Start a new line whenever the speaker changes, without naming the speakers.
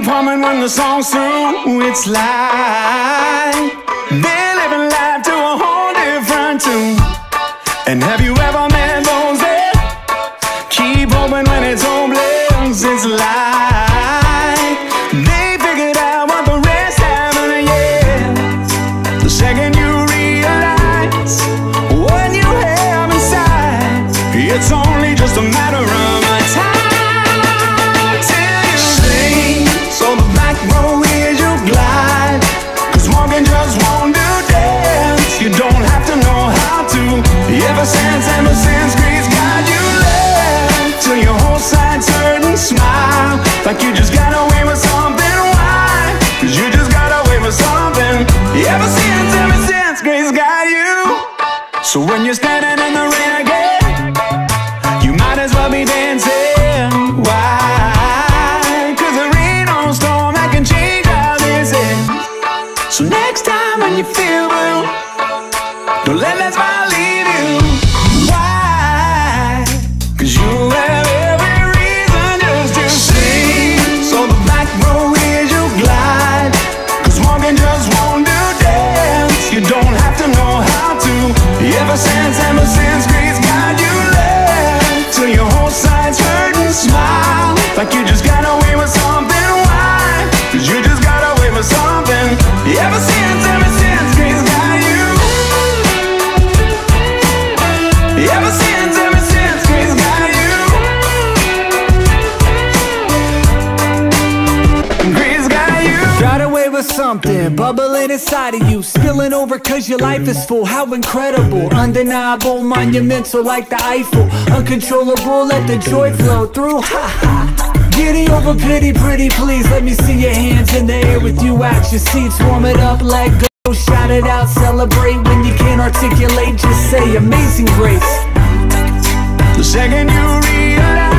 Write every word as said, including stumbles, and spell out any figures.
keep humming when the song's through. It's like they're living life to a whole different tune. And have you ever met those that keep hoping when it's hopeless? It's like they figured out what the rest haven't yet. The second you realize what you have inside, it's only just a matter of time. You don't have to know how to. Ever since, ever since grace got you left, till your whole side's hurt and smile like you just got away with something. Why? Cause you just got away with something. Ever since, ever since grace got you. So when you're standing in the rain again, you might as well be dancing. Why? Cause there ain't no storm that can change how this ends. So next time when you feel blue, don't let that smile leave you. Why? Cause you have every reason just to sing. So the back row is your glide, cause walking just won't do dance. You don't have to know how to. Ever since, ever since grace got you left, till your whole side's hurt and smile like you just got away with something. Why? Cause you just got away with something. Ever since, ever since grace got you. Ever since, ever since grace got you. Grace got you.
Got away with something, bubbling inside of you, spilling over cause your life is full. How incredible, undeniable, monumental like the Eiffel. Uncontrollable, let the joy flow through. Ha ha. Giddy over pity, pretty please. Let me see your hands in the air with you at your seats. Warm it up, let go, shout it out, celebrate. When you can't articulate, just say amazing grace.
The second you realize